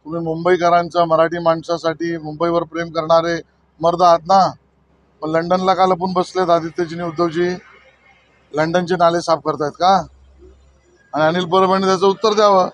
तुम्ही मुंबईकरांच्या मराठी माणसासाठी मुंबईवर प्रेम करणारे मर्द आहात ना, पण लंडनला का लपून बसलेत आदित्यजी आणि उद्धवजी? लंडनचे नाले साफ करतायत का? आणि अनिल परबांनी त्याचं उत्तर द्यावं.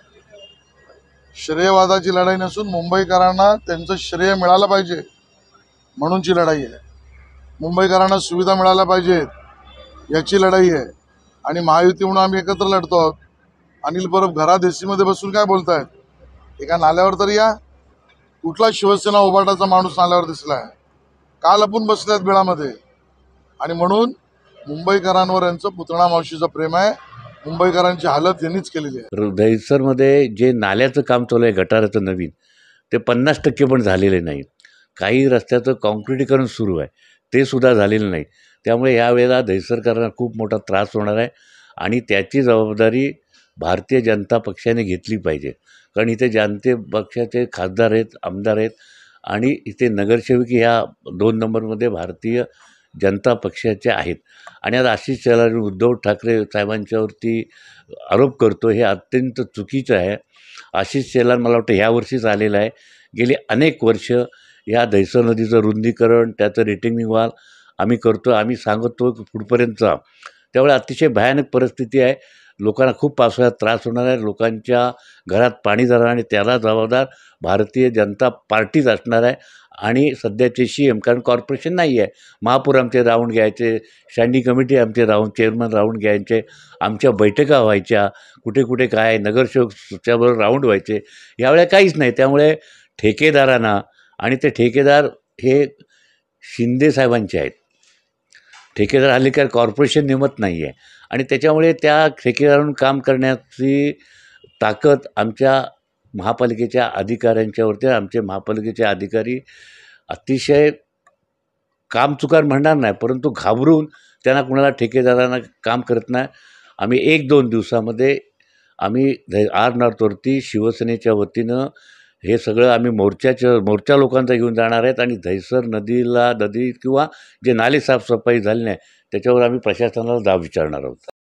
श्रेयवादाची लढाई नसून मुंबईकरांना त्यांचं श्रेय मिळालं पाहिजे म्हणूनची लढाई आहे. मुंबईकरांना सुविधा मिळाल्या पाहिजेत याची लढाई आहे. आणि महायुती म्हणून आम्ही एकत्र लढतो आहोत. अनिल परब घरात एसीमध्ये बसून काय बोलतायत? एका नाल्यावर तरी या. कुठला शिवसेना उभाटाचा माणूस नाल्यावर दिसलाय? का लपून बसल्यात बिळामध्ये? आणि म्हणून मुंबईकरांवर यांचं पुतळा मावशीचं प्रेम आहे. मुंबईकरांची हालत यांनीच केलेली आहे. दहिसरमध्ये जे नाल्याचं काम चालू आहे गटाराचं नवीन, ते 50% पण झालेले नाही. काही रस्त्याचं कॉन्क्रिटीकरण सुरू आहे, ते सुद्धा झालेलं नाही. त्यामुळे यावेळेला दहिसरकरांना खूप मोठा त्रास होणार आहे आणि त्याची जबाबदारी भारतीय जनता पक्षाने घेतली पाहिजे. कारण इथे जनते पक्षाचे खासदार आहेत, आमदार आहेत आणि इथे नगरसेवक ह्या 2 नंबरमध्ये भारतीय जनता पक्षाचे आहेत. आणि आज आशिष शेलार उद्धव ठाकरे साहेबांच्यावरती आरोप करतो, हे अत्यंत चुकीचं आहे. आशिष शेलार मला वाटतं ह्या वर्षीच आलेला आहे. गेली अनेक वर्ष ह्या दहिसर नदीचं रुंदीकरण, त्याचं रिटेनिंग वॉल आम्ही करतो, आम्ही सांगतो पुढपर्यंत जा. त्यामुळे अतिशय भयानक परिस्थिती आहे. लोकांना खूप पावसाळ्यात त्रास होणार आहे. लोकांच्या घरात पाणी जाणार आणि त्याला जबाबदार भारतीय जनता पार्टीच असणार आहे. आणि सध्याचे CM, कारण कॉर्पोरेशन नाही आहे. महापौर आमचे राऊंड घ्यायचे, स्टँडिंग कमिटी आमचे चेअरमन राऊंड घ्यायचे, आमच्या बैठका व्हायच्या, कुठे कुठे काय नगरसेवकच्याबरोबर राऊंड व्हायचे. यावेळेला काहीच नाही. त्यामुळे ठेकेदारांना, आणि ते ठेकेदार हे शिंदे साहेबांचे आहेत. ठेकेदार हल्ली काय कॉर्पोरेशन नेमत नाही आहे आणि त्याच्यामुळे त्या ठेकेदारांना काम करण्याची ताकद आमच्या महापालिकेच्या अधिकाऱ्यांच्यावरती. आमचे महापालिकेचे अधिकारी अतिशय कामचुकार म्हणणार नाही, परंतु घाबरून त्यांना कुणाला ठेकेदारांना काम करत नाही. आम्ही 1-2 दिवसामध्ये आम्ही आर नॉर्थवरती शिवसेनेच्या वतीनं हे सगळं आम्ही मोर्चा लोकांचा घेऊन जाणार आहेत आणि दहिसर नदी किंवा जे नाले साफसफाई झाली नाही त्याच्यावर आम्ही प्रशासनाला जाब विचारणार आहोत.